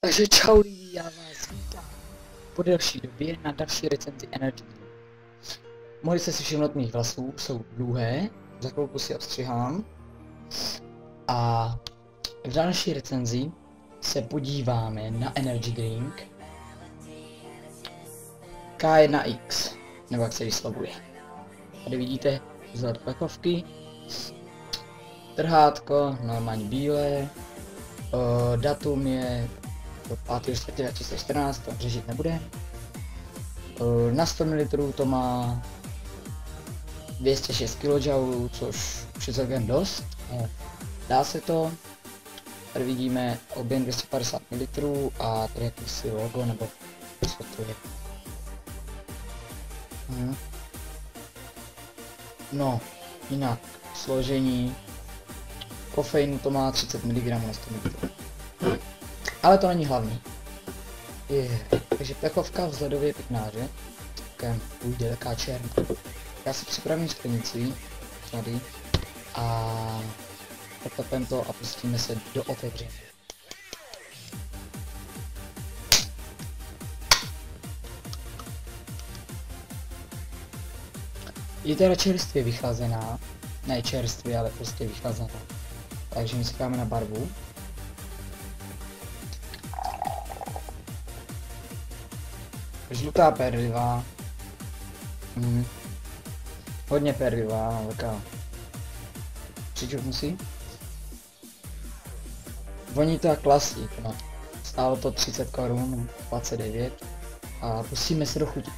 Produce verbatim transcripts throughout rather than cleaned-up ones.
Takže čau lidi, já vás vítám po delší době na další recenzi Energy Drink. Mohli jste si všimnout, mých vlasů jsou dlouhé, za chvilku si ostřihám. A v další recenzi se podíváme na Energy Drink K jedna X, nebo jak se vyslovuje. Tady vidíte vzhled plechovky, trhátko, normálně bílé, o, datum je pátého čtvrtého dva tisíce čtrnáct, to řešit nebude. O, na sto mililitrů to má dvě stě šest kilojoulů, což už je celkem dost. Dá se to. Tady vidíme objem dvě stě padesát mililitrů a tady jakýsi logo, nebo co to je. Hm. No, jinak složení kofeinu to má třicet miligramů na sto mililitrů. Ale to není hlavní. Je, takže plechovka vzhledově pěkná, že? Takovém půjde taká černá. Já si připravím sklenici tady a potopím to a pustíme se do otevření. Je teda čerstvě vychlazená, ne čerstvě, ale prostě vychlazená. Takže my čekáme na barvu. Žlutá perlivá. Mm. Hodně perlivá, velká. Přičuchnu si. Voní to jak klasík, no. Stálo to třicet korun, dvacet devět. A pustíme se do chuti.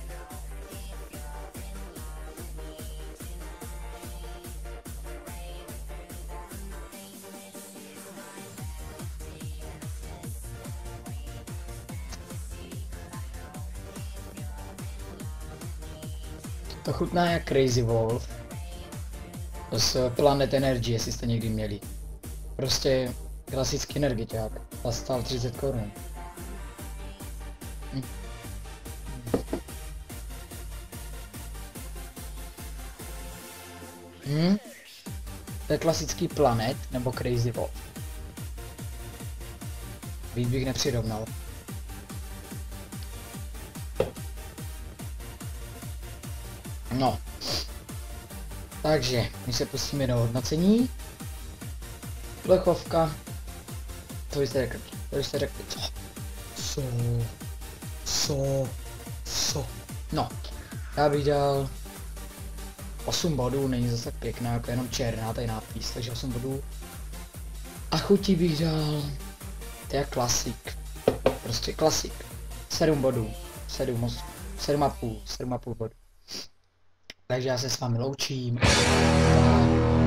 To chutná jak Crazy Wolf z Planet Energy, jestli jste někdy měli. Prostě klasický energeťák. A stál třicet korun. Hm. Hm. To je klasický Planet nebo Crazy Wolf. Víc bych nepřirovnal. No, takže my se pustíme do hodnocení. Plechovka. Co byste řekli? Co byste řekli? Co? Co? Co? Co? No, já bych dal osm bodů, není zase pěkná, jako jenom černá tady nápis, takže osm bodů. A chutí bych dal, to je klasik, prostě klasik. sedm bodů, sedm, sedm a půl, sedm a půl bodů. Takže já se s vámi loučím.